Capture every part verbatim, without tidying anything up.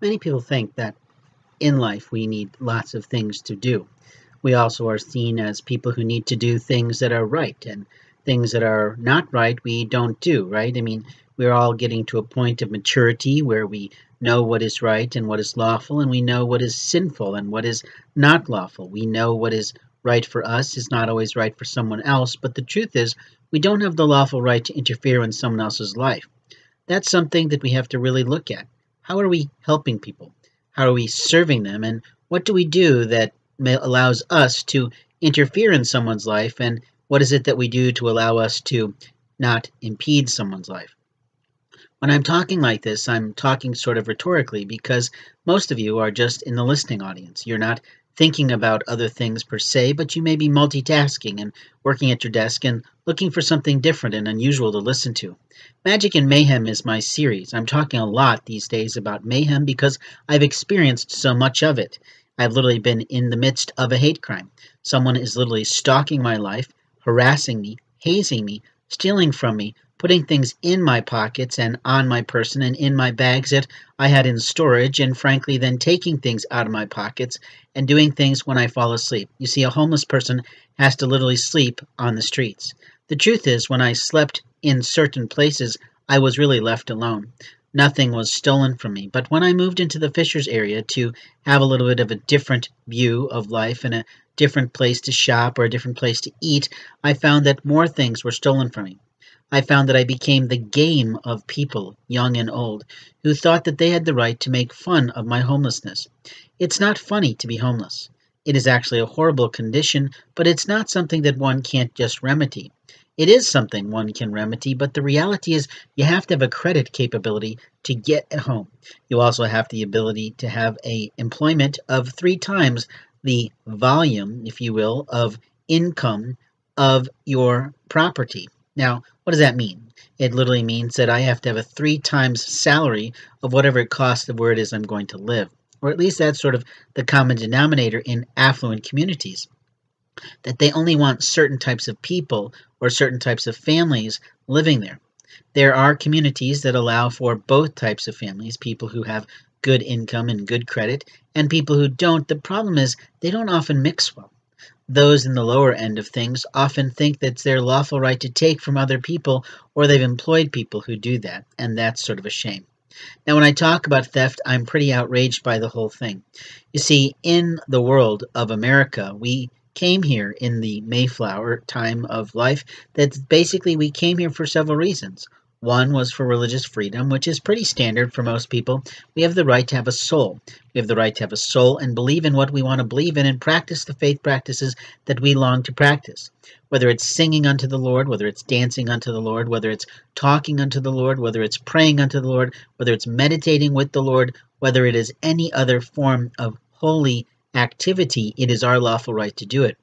Many people think that in life we need lots of things to do. We also are seen as people who need to do things that are right, and things that are not right we don't do, right? I mean, we're all getting to a point of maturity where we know what is right and what is lawful, and we know what is sinful and what is not lawful. We know what is right for us is not always right for someone else, but the truth is we don't have the lawful right to interfere in someone else's life. That's something that we have to really look at. How are we helping people? How are we serving them? And what do we do that may, allows us to interfere in someone's life? And what is it that we do to allow us to not impede someone's life? When I'm talking like this, I'm talking sort of rhetorically because most of you are just in the listening audience. You're not thinking about other things per se, but you may be multitasking and working at your desk and looking for something different and unusual to listen to. Magic and Mayhem is my series. I'm talking a lot these days about mayhem because I've experienced so much of it. I've literally been in the midst of a hate crime. Someone is literally stalking my life, harassing me, hazing me, stealing from me, putting things in my pockets and on my person and in my bags that I had in storage, and frankly then taking things out of my pockets and doing things when I fall asleep. You see, a homeless person has to literally sleep on the streets. The truth is, when I slept in certain places, I was really left alone. Nothing was stolen from me. But when I moved into the Fishers area to have a little bit of a different view of life and a different place to shop or a different place to eat, I found that more things were stolen from me. I found that I became the game of people, young and old, who thought that they had the right to make fun of my homelessness. It's not funny to be homeless. It is actually a horrible condition, but it's not something that one can't just remedy. It is something one can remedy, but the reality is you have to have a credit capability to get a home. You also have the ability to have a employment of three times the volume, if you will, of income of your property. Now, what does that mean? It literally means that I have to have a three times salary of whatever it costs of where it is I'm going to live. Or at least that's sort of the common denominator in affluent communities, that they only want certain types of people or certain types of families living there. There are communities that allow for both types of families, people who have good income and good credit, and people who don't. The problem is they don't often mix well. Those in the lower end of things often think that it's their lawful right to take from other people, or they've employed people who do that, and that's sort of a shame. Now, when I talk about theft, I'm pretty outraged by the whole thing. You see, in the world of America, we came here in the Mayflower time of life that basically we came here for several reasons. One was for religious freedom, which is pretty standard for most people. We have the right to have a soul. We have the right to have a soul and believe in what we want to believe in and practice the faith practices that we long to practice. Whether it's singing unto the Lord, whether it's dancing unto the Lord, whether it's talking unto the Lord, whether it's praying unto the Lord, whether it's meditating with the Lord, whether it is any other form of holy activity, it is our lawful right to do it.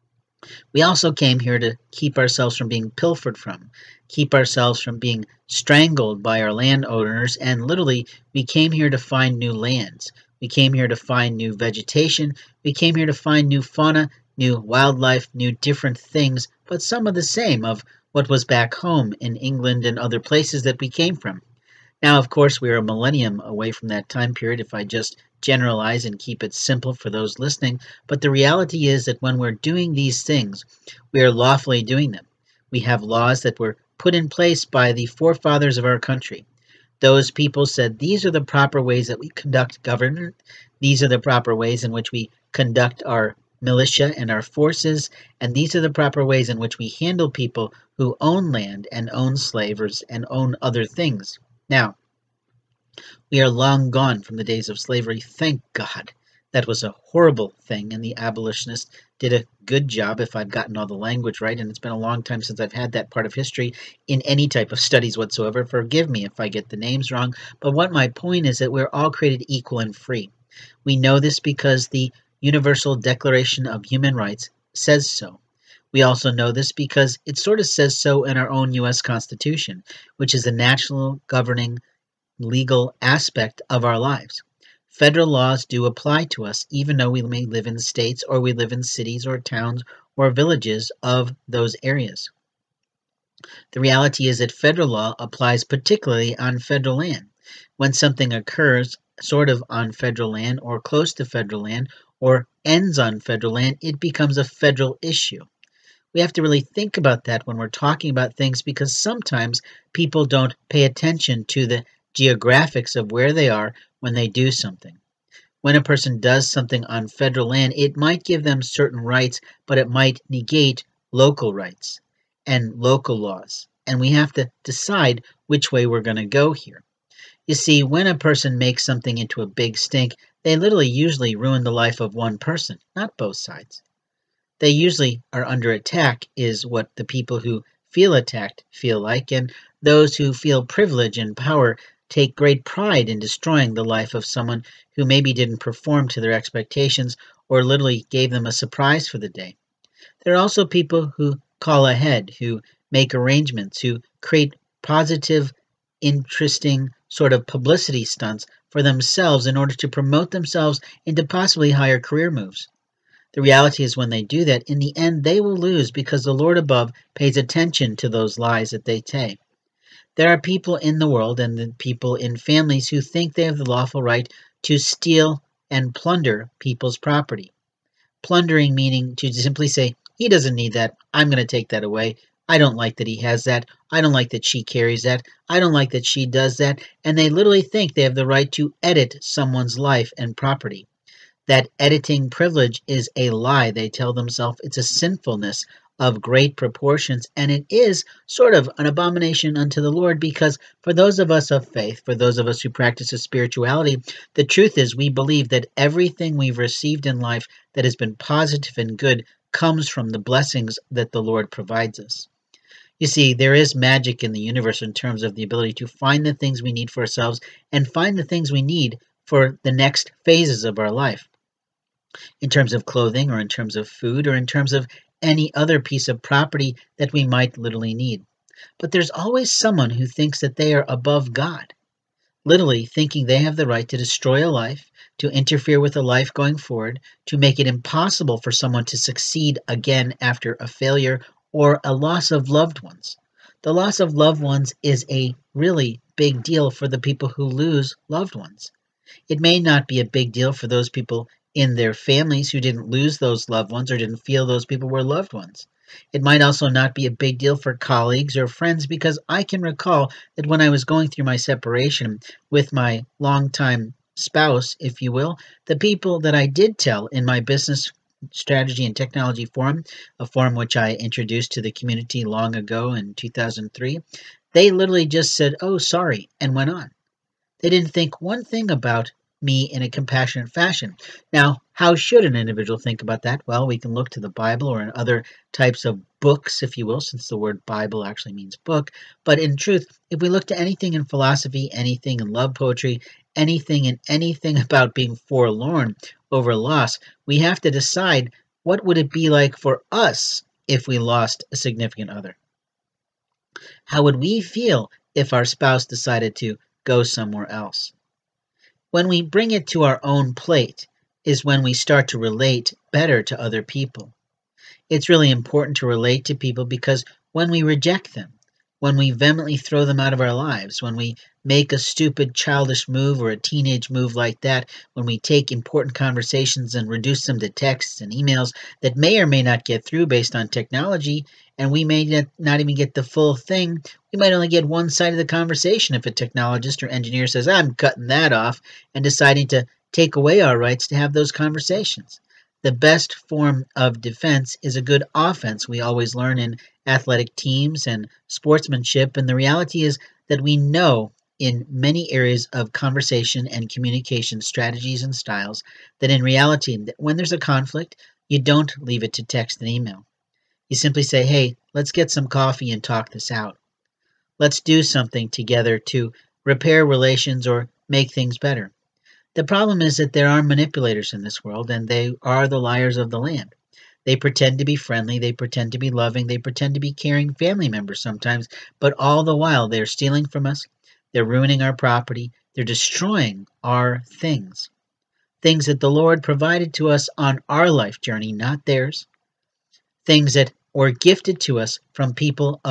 We also came here to keep ourselves from being pilfered from, keep ourselves from being strangled by our landowners, and literally, we came here to find new lands. We came here to find new vegetation. We came here to find new fauna, new wildlife, new different things, but some of the same of what was back home in England and other places that we came from. Now, of course, we are a millennium away from that time period if I just generalize and keep it simple for those listening, but the reality is that when we're doing these things, we are lawfully doing them. We have laws that were put in place by the forefathers of our country. Those people said these are the proper ways that we conduct government, these are the proper ways in which we conduct our militia and our forces, and these are the proper ways in which we handle people who own land and own slavers and own other things. Now, we are long gone from the days of slavery, thank God. That was a horrible thing, and the abolitionists did a good job if I've gotten all the language right, and it's been a long time since I've had that part of history in any type of studies whatsoever. Forgive me if I get the names wrong, but what my point is that we're all created equal and free. We know this because the Universal Declaration of Human Rights says so. We also know this because it sort of says so in our own U S Constitution, which is the national governing legal aspect of our lives. Federal laws do apply to us, even though we may live in states or we live in cities or towns or villages of those areas. The reality is that federal law applies particularly on federal land. When something occurs sort of on federal land or close to federal land or ends on federal land, it becomes a federal issue. We have to really think about that when we're talking about things, because sometimes people don't pay attention to the geographics of where they are when they do something. When a person does something on federal land, it might give them certain rights, but it might negate local rights and local laws. And we have to decide which way we're going to go here. You see, when a person makes something into a big stink, they literally usually ruin the life of one person, not both sides. They usually are under attack, is what the people who feel attacked feel like, and those who feel privilege and power take great pride in destroying the life of someone who maybe didn't perform to their expectations or literally gave them a surprise for the day. There are also people who call ahead, who make arrangements, who create positive, interesting sort of publicity stunts for themselves in order to promote themselves into possibly higher career moves. The reality is, when they do that, in the end they will lose, because the Lord above pays attention to those lies that they say. There are people in the world and the people in families who think they have the lawful right to steal and plunder people's property. Plundering meaning to simply say, he doesn't need that, I'm going to take that away. I don't like that he has that. I don't like that she carries that. I don't like that she does that. And they literally think they have the right to edit someone's life and property. That editing privilege is a lie. They tell themselves it's a sinfulness of great proportions, and it is sort of an abomination unto the Lord, because for those of us of faith, for those of us who practice spirituality, the truth is we believe that everything we've received in life that has been positive and good comes from the blessings that the Lord provides us. You see, there is magic in the universe in terms of the ability to find the things we need for ourselves and find the things we need for the next phases of our life, in terms of clothing or in terms of food or in terms of any other piece of property that we might literally need. But there's always someone who thinks that they are above God, literally thinking they have the right to destroy a life, to interfere with a life going forward, to make it impossible for someone to succeed again after a failure or a loss of loved ones. The loss of loved ones is a really big deal for the people who lose loved ones. It may not be a big deal for those people in their families who didn't lose those loved ones or didn't feel those people were loved ones. It might also not be a big deal for colleagues or friends, because I can recall that when I was going through my separation with my longtime spouse, if you will, the people that I did tell in my business strategy and technology forum, a forum which I introduced to the community long ago in two thousand three, they literally just said, "Oh, sorry," and went on. They didn't think one thing about me in a compassionate fashion. Now, how should an individual think about that? Well, we can look to the Bible or in other types of books, if you will, since the word Bible actually means book. But in truth, if we look to anything in philosophy, anything in love poetry, anything and anything about being forlorn over loss, we have to decide, what would it be like for us if we lost a significant other? How would we feel if our spouse decided to go somewhere else? When we bring it to our own plate is when we start to relate better to other people. It's really important to relate to people, because when we reject them, when we vehemently throw them out of our lives, when we make a stupid childish move or a teenage move like that, when we take important conversations and reduce them to texts and emails that may or may not get through based on technology, and we may not even get the full thing, we might only get one side of the conversation if a technologist or engineer says, "I'm cutting that off," and deciding to take away our rights to have those conversations. The best form of defense is a good offense. We always learn in athletic teams and sportsmanship, and the reality is that we know in many areas of conversation and communication strategies and styles that in reality, when there's a conflict, you don't leave it to text and email. You simply say, "Hey, let's get some coffee and talk this out. Let's do something together to repair relations or make things better." The problem is that there are manipulators in this world, and they are the liars of the land. They pretend to be friendly, they pretend to be loving, they pretend to be caring family members sometimes, but all the while they're stealing from us, they're ruining our property, they're destroying our things. Things that the Lord provided to us on our life journey, not theirs. Things that were gifted to us from people of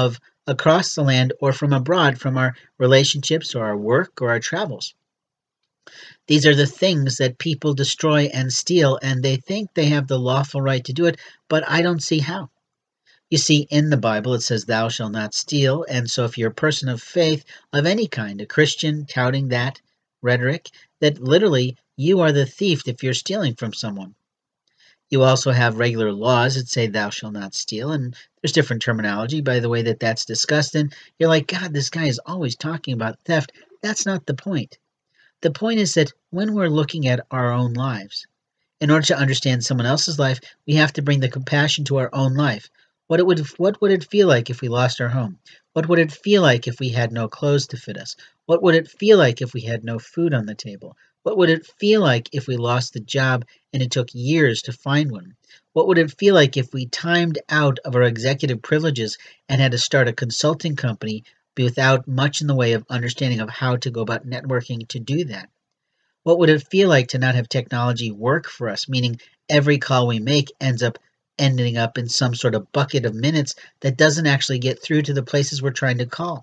across the land or from abroad from our relationships or our work or our travels. These are the things that people destroy and steal, and they think they have the lawful right to do it, but I don't see how. You see, in the Bible, it says, thou shalt not steal. And so if you're a person of faith of any kind, a Christian touting that rhetoric, that literally you are the thief if you're stealing from someone. You also have regular laws that say thou shalt not steal. And there's different terminology by the way that that's discussed. And you're like, God, this guy is always talking about theft. That's not the point. The point is that when we're looking at our own lives, in order to understand someone else's life, we have to bring the compassion to our own life. What it would, what would it feel like if we lost our home? What would it feel like if we had no clothes to fit us? What would it feel like if we had no food on the table? What would it feel like if we lost the job and it took years to find one? What would it feel like if we timed out of our executive privileges and had to start a consulting company without much in the way of understanding of how to go about networking to do that? What would it feel like to not have technology work for us, meaning every call we make ends up ending up in some sort of bucket of minutes that doesn't actually get through to the places we're trying to call?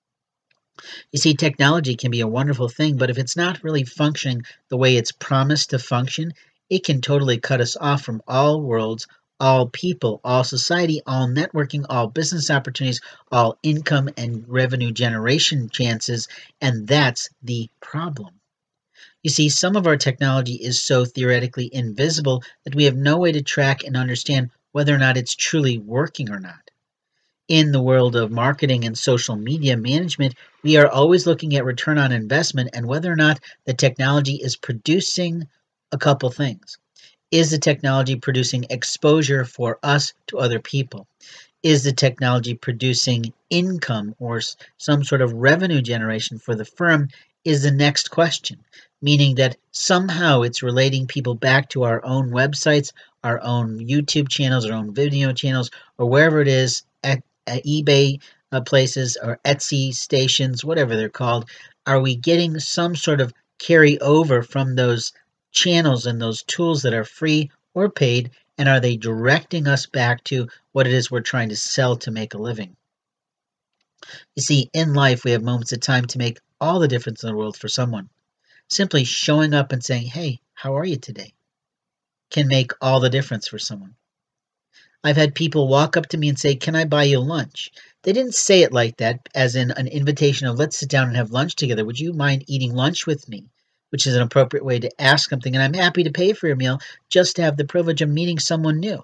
You see, technology can be a wonderful thing, but if it's not really functioning the way it's promised to function, it can totally cut us off from all worlds, all people, all society, all networking, all business opportunities, all income and revenue generation chances, and that's the problem. You see, some of our technology is so theoretically invisible that we have no way to track and understand whether or not it's truly working or not. In the world of marketing and social media management, we are always looking at return on investment and whether or not the technology is producing a couple things. Is the technology producing exposure for us to other people? Is the technology producing income or some sort of revenue generation for the firm? Is the next question, meaning that somehow it's relating people back to our own websites, our own YouTube channels, our own video channels, or wherever it is at, at eBay uh, places or Etsy stations, whatever they're called. Are we getting some sort of carryover from those channels and those tools that are free or paid, and are they directing us back to what it is we're trying to sell to make a living? You see, in life, we have moments of time to make all the difference in the world for someone. Simply showing up and saying, hey, how are you today? Can make all the difference for someone. I've had people walk up to me and say, can I buy you lunch? They didn't say it like that, as in an invitation of let's sit down and have lunch together. Would you mind eating lunch with me? Which is an appropriate way to ask something, and I'm happy to pay for your meal just to have the privilege of meeting someone new.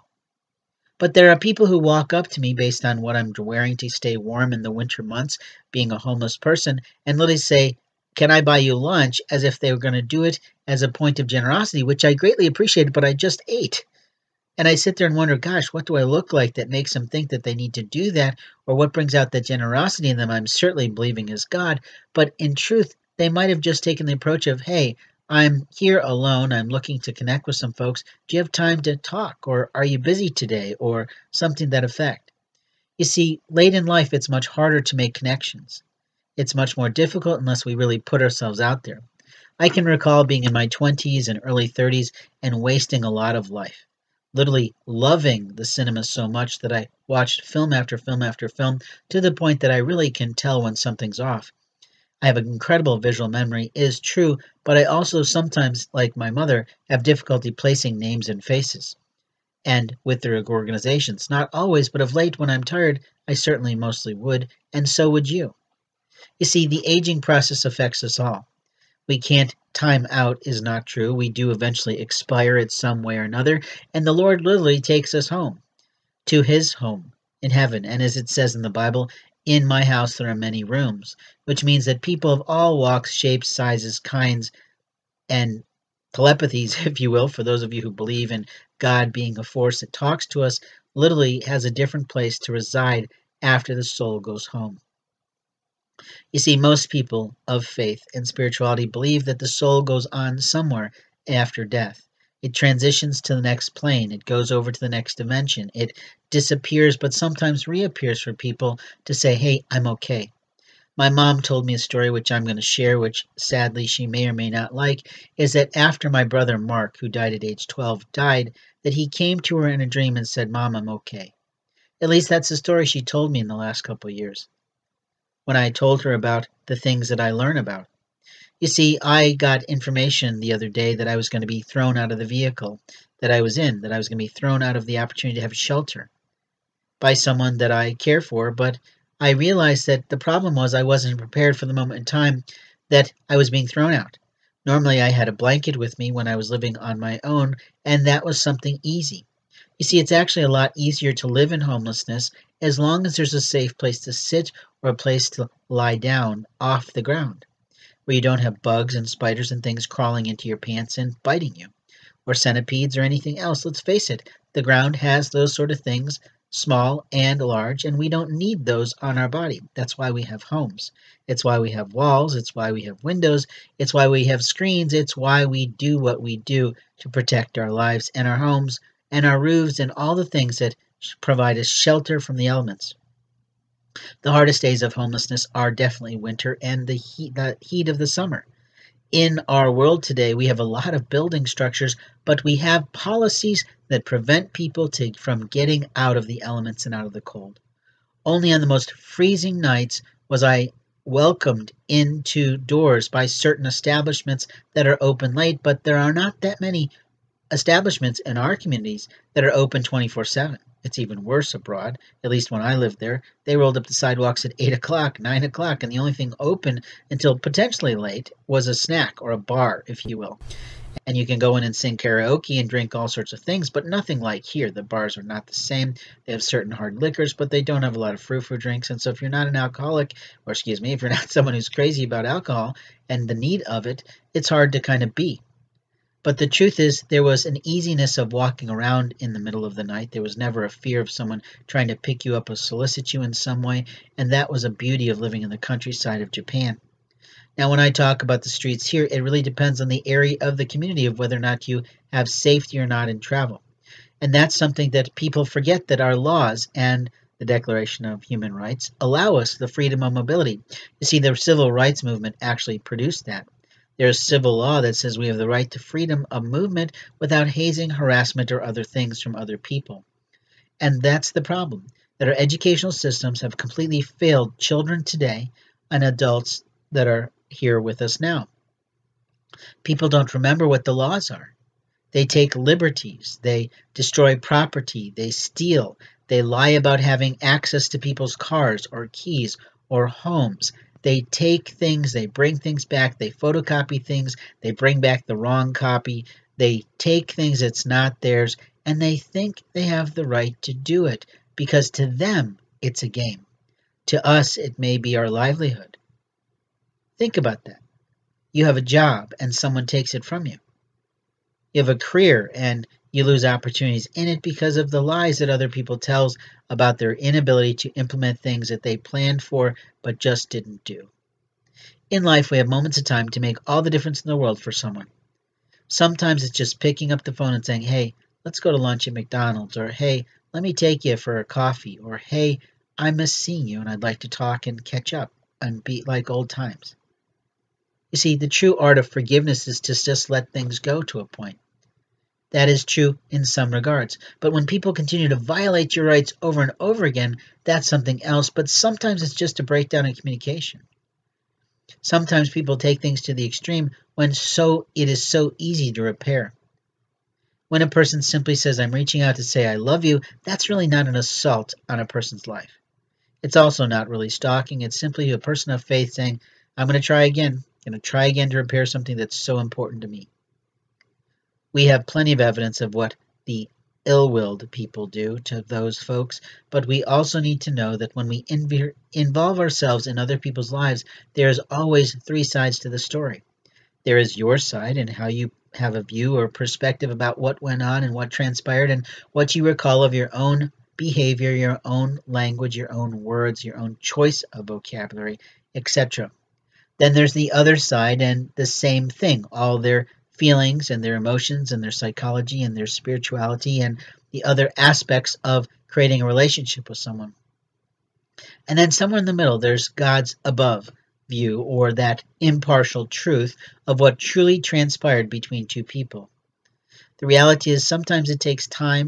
But there are people who walk up to me based on what I'm wearing to stay warm in the winter months, being a homeless person, and literally say, can I buy you lunch, as if they were going to do it as a point of generosity, which I greatly appreciate, but I just ate. And I sit there and wonder, gosh, what do I look like that makes them think that they need to do that, or what brings out that generosity in them? I'm certainly believing is God, but in truth, they might have just taken the approach of, hey, I'm here alone, I'm looking to connect with some folks. Do you have time to talk, or are you busy today, or something to that effect? You see, late in life, it's much harder to make connections. It's much more difficult unless we really put ourselves out there. I can recall being in my twenties and early thirties and wasting a lot of life. Literally loving the cinema so much that I watched film after film after film to the point that I really can tell when something's off. I have an incredible visual memory, is true, but I also sometimes, like my mother, have difficulty placing names and faces. And with their organizations, not always, but of late when I'm tired, I certainly mostly would, and so would you. You see, the aging process affects us all. We can't time out is not true. We do eventually expire in some way or another, and the Lord literally takes us home, to his home in heaven. And as it says in the Bible, in my house there are many rooms, which means that people of all walks, shapes, sizes, kinds, and telepathies, if you will, for those of you who believe in God being a force that talks to us, literally has a different place to reside after the soul goes home. You see, most people of faith and spirituality believe that the soul goes on somewhere after death. It transitions to the next plane. It goes over to the next dimension. It disappears, but sometimes reappears for people to say, hey, I'm okay. My mom told me a story which I'm going to share, which sadly she may or may not like, is that after my brother Mark, who died at age twelve, died, that he came to her in a dream and said, Mom, I'm okay. At least that's the story she told me in the last couple of years when I told her about the things that I learn about. You see, I got information the other day that I was going to be thrown out of the vehicle that I was in, that I was going to be thrown out of the opportunity to have shelter by someone that I care for, but I realized that the problem was I wasn't prepared for the moment in time that I was being thrown out. Normally, I had a blanket with me when I was living on my own, and that was something easy. You see, it's actually a lot easier to live in homelessness as long as there's a safe place to sit or a place to lie down off the ground, where you don't have bugs and spiders and things crawling into your pants and biting you, or centipedes or anything else. Let's face it, the ground has those sort of things, small and large, and we don't need those on our body. That's why we have homes. It's why we have walls. It's why we have windows. It's why we have screens. It's why we do what we do to protect our lives and our homes and our roofs and all the things that provide us shelter from the elements. The hardest days of homelessness are definitely winter and the heat, the heat of the summer. In our world today, we have a lot of building structures, but we have policies that prevent people to, from getting out of the elements and out of the cold. Only on the most freezing nights was I welcomed into doors by certain establishments that are open late, but there are not that many establishments in our communities that are open twenty-four seven. It's even worse abroad. At least when I lived there, they rolled up the sidewalks at eight o'clock, nine o'clock, and the only thing open until potentially late was a snack or a bar, if you will. And you can go in and sing karaoke and drink all sorts of things, but nothing like here. The bars are not the same. They have certain hard liquors, but they don't have a lot of frou-frou drinks. And so if you're not an alcoholic, or excuse me, if you're not someone who's crazy about alcohol and the need of it, it's hard to kind of be. But the truth is, there was an easiness of walking around in the middle of the night. There was never a fear of someone trying to pick you up or solicit you in some way, and that was a beauty of living in the countryside of Japan. Now, when I talk about the streets here, it really depends on the area of the community of whether or not you have safety or not in travel. And that's something that people forget, that our laws and the Declaration of Human Rights allow us the freedom of mobility. You see, the civil rights movement actually produced that. There's civil law that says we have the right to freedom of movement without hazing, harassment, or other things from other people. And that's the problem, that our educational systems have completely failed children today and adults that are here with us now. People don't remember what the laws are. They take liberties, they destroy property, they steal, they lie about having access to people's cars or keys or homes. They take things, they bring things back, they photocopy things, they bring back the wrong copy, they take things that's not theirs, and they think they have the right to do it because to them it's a game. To us, it may be our livelihood. Think about that. You have a job and someone takes it from you. You have a career and you lose opportunities in it because of the lies that other people tell about their inability to implement things that they planned for but just didn't do. In life, we have moments of time to make all the difference in the world for someone. Sometimes it's just picking up the phone and saying, hey, let's go to lunch at McDonald's, or hey, let me take you for a coffee, or hey, I miss seeing you and I'd like to talk and catch up and be like old times. You see, the true art of forgiveness is to just let things go to a point. That is true in some regards. But when people continue to violate your rights over and over again, that's something else. But sometimes it's just a breakdown in communication. Sometimes people take things to the extreme when so it is so easy to repair. When a person simply says, I'm reaching out to say I love you, that's really not an assault on a person's life. It's also not really stalking. It's simply a person of faith saying, I'm going to try again. I'm going to try again to repair something that's so important to me. We have plenty of evidence of what the ill-willed people do to those folks, but we also need to know that when we inv involve ourselves in other people's lives, there is always three sides to the story. There is your side and how you have a view or perspective about what went on and what transpired and what you recall of your own behavior, your own language, your own words, your own choice of vocabulary, et cetera. Then there's the other side and the same thing, all their feelings and their emotions and their psychology and their spirituality and the other aspects of creating a relationship with someone. And then somewhere in the middle, there's God's above view, or that impartial truth of what truly transpired between two people. The reality is sometimes it takes time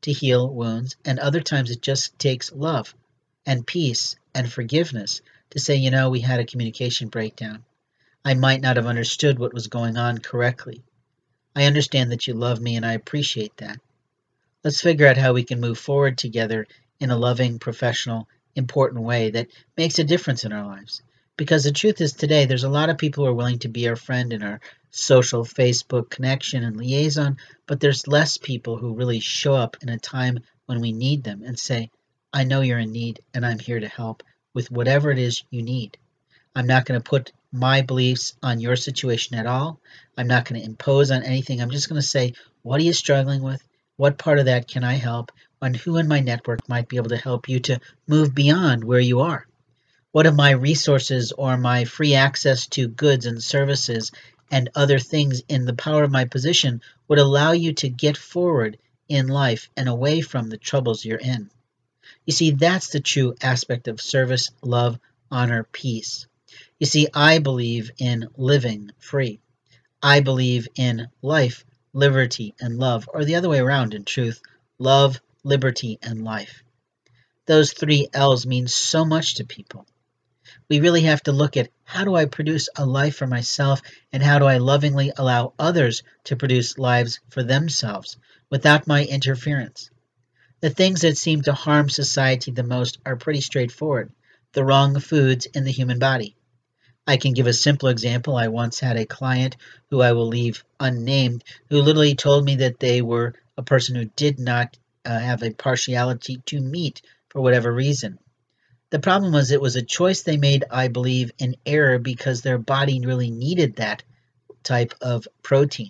to heal wounds, and other times it just takes love and peace and forgiveness to say, you know, we had a communication breakdown. I might not have understood what was going on correctly. I understand that you love me and I appreciate that. Let's figure out how we can move forward together in a loving, professional, important way that makes a difference in our lives. Because the truth is today, there's a lot of people who are willing to be our friend in our social Facebook connection and liaison, but there's less people who really show up in a time when we need them and say, I know you're in need and I'm here to help with whatever it is you need. I'm not going to put my beliefs on your situation at all. I'm not going to impose on anything. I'm just going to say, what are you struggling with? What part of that can I help? And who in my network might be able to help you to move beyond where you are? What of my resources or my free access to goods and services and other things in the power of my position would allow you to get forward in life and away from the troubles you're in? You see, that's the true aspect of service, love, honor, peace. You see, I believe in living free. I believe in life, liberty, and love, or the other way around in truth, love, liberty, and life. Those three L's mean so much to people. We really have to look at how do I produce a life for myself and how do I lovingly allow others to produce lives for themselves without my interference. The things that seem to harm society the most are pretty straightforward. The wrong foods in the human body. I can give a simple example. I once had a client who I will leave unnamed who literally told me that they were a person who did not uh, have a partiality to meat for whatever reason. The problem was it was a choice they made, I believe, in error because their body really needed that type of protein.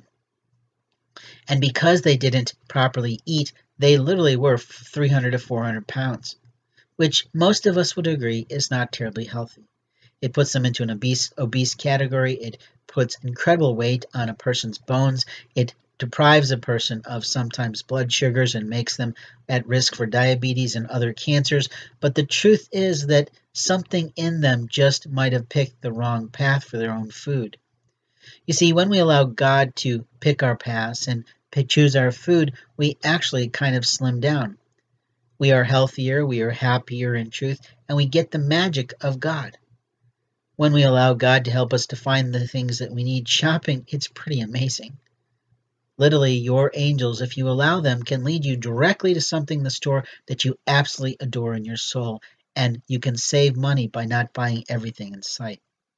And because they didn't properly eat, they literally were three hundred to four hundred pounds, which most of us would agree is not terribly healthy. It puts them into an obese, obese category. It puts incredible weight on a person's bones. It deprives a person of sometimes blood sugars and makes them at risk for diabetes and other cancers. But the truth is that something in them just might have picked the wrong path for their own food. You see, when we allow God to pick our paths and pick, choose our food, we actually kind of slim down. We are healthier, we are happier in truth, and we get the magic of God. When we allow God to help us to find the things that we need shopping, it's pretty amazing. Literally, your angels, if you allow them, can lead you directly to something in the store that you absolutely adore in your soul, and you can save money by not buying everything in sight.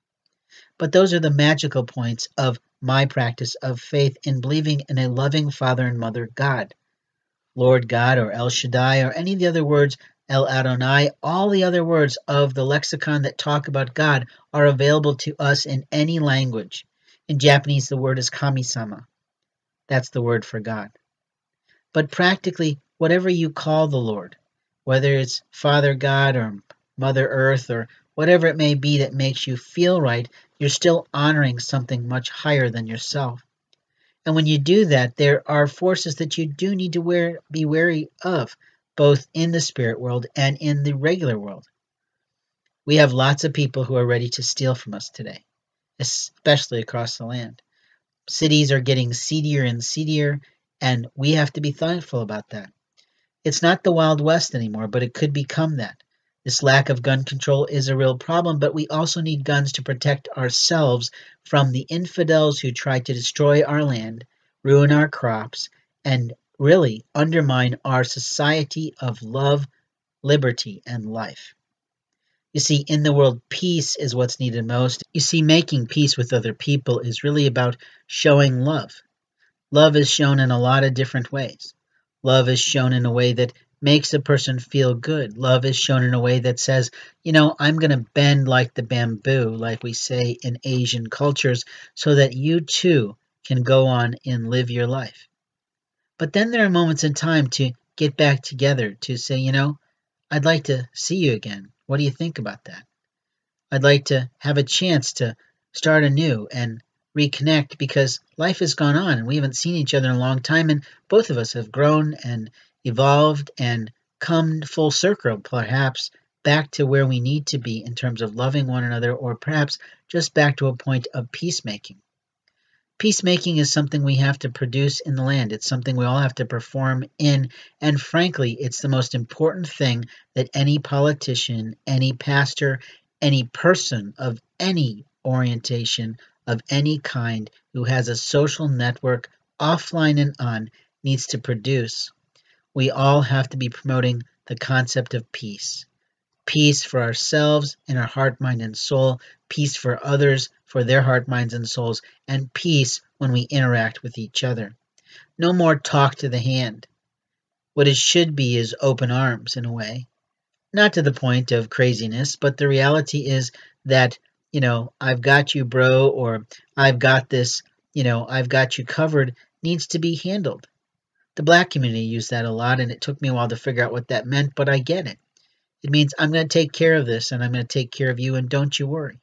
But those are the magical points of my practice of faith in believing in a loving Father and Mother God. Lord God or El Shaddai or any of the other words, El Adonai, all the other words of the lexicon that talk about God are available to us in any language. In Japanese, the word is kami-sama. That's the word for God. But practically, whatever you call the Lord, whether it's Father God or Mother Earth or whatever it may be that makes you feel right, you're still honoring something much higher than yourself. And when you do that, there are forces that you do need to wear, be wary of, both in the spirit world and in the regular world. We have lots of people who are ready to steal from us today, especially across the land. Cities are getting seedier and seedier, and we have to be thoughtful about that. It's not the Wild West anymore, but it could become that. This lack of gun control is a real problem, but we also need guns to protect ourselves from the infidels who try to destroy our land, ruin our crops, and really undermine our society of love, liberty, and life. You see, in the world, peace is what's needed most. You see, making peace with other people is really about showing love. Love is shown in a lot of different ways. Love is shown in a way that makes a person feel good. Love is shown in a way that says, you know, I'm going to bend like the bamboo, like we say in Asian cultures, so that you too can go on and live your life. But then there are moments in time to get back together, to say, you know, I'd like to see you again. What do you think about that? I'd like to have a chance to start anew and reconnect because life has gone on and we haven't seen each other in a long time, and both of us have grown and evolved and come full circle, perhaps back to where we need to be in terms of loving one another, or perhaps just back to a point of peacemaking. Peacemaking is something we have to produce in the land. It's something we all have to perform in. And frankly, it's the most important thing that any politician, any pastor, any person of any orientation, of any kind, who has a social network, offline and on, needs to produce. We all have to be promoting the concept of peace. Peace for ourselves in our heart, mind, and soul, peace for others for their heart, minds, and souls, and peace when we interact with each other. No more talk to the hand. What it should be is open arms in a way. Not to the point of craziness, but the reality is that, you know, I've got you, bro, or I've got this, you know, I've got you covered, needs to be handled. The black community used that a lot, and it took me a while to figure out what that meant, but I get it. It means I'm going to take care of this, and I'm going to take care of you, and don't you worry.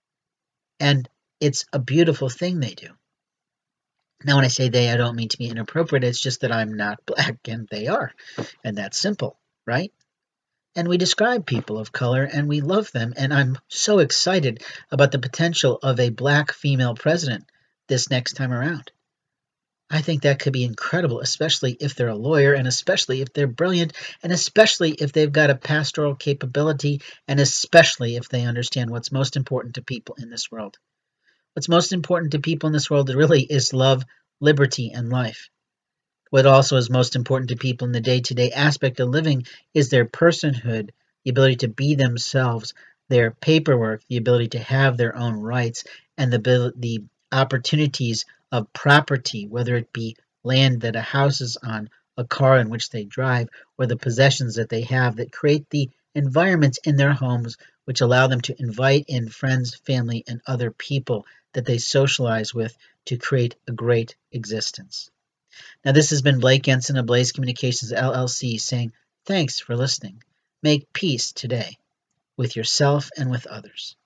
And it's a beautiful thing they do. Now, when I say they, I don't mean to be inappropriate. It's just that I'm not black, and they are. And that's simple, right? And we describe people of color, and we love them. And I'm so excited about the potential of a black female president this next time around. I think that could be incredible, especially if they're a lawyer, and especially if they're brilliant, and especially if they've got a pastoral capability, and especially if they understand what's most important to people in this world. What's most important to people in this world really is love, liberty, and life. What also is most important to people in the day-to-day aspect of living is their personhood, the ability to be themselves, their paperwork, the ability to have their own rights, and the, the opportunities of property, whether it be land that a house is on, a car in which they drive, or the possessions that they have that create the environments in their homes which allow them to invite in friends, family, and other people that they socialize with to create a great existence. Now, this has been Blake Ensign of Blaze Communications L L C saying, thanks for listening. Make peace today with yourself and with others.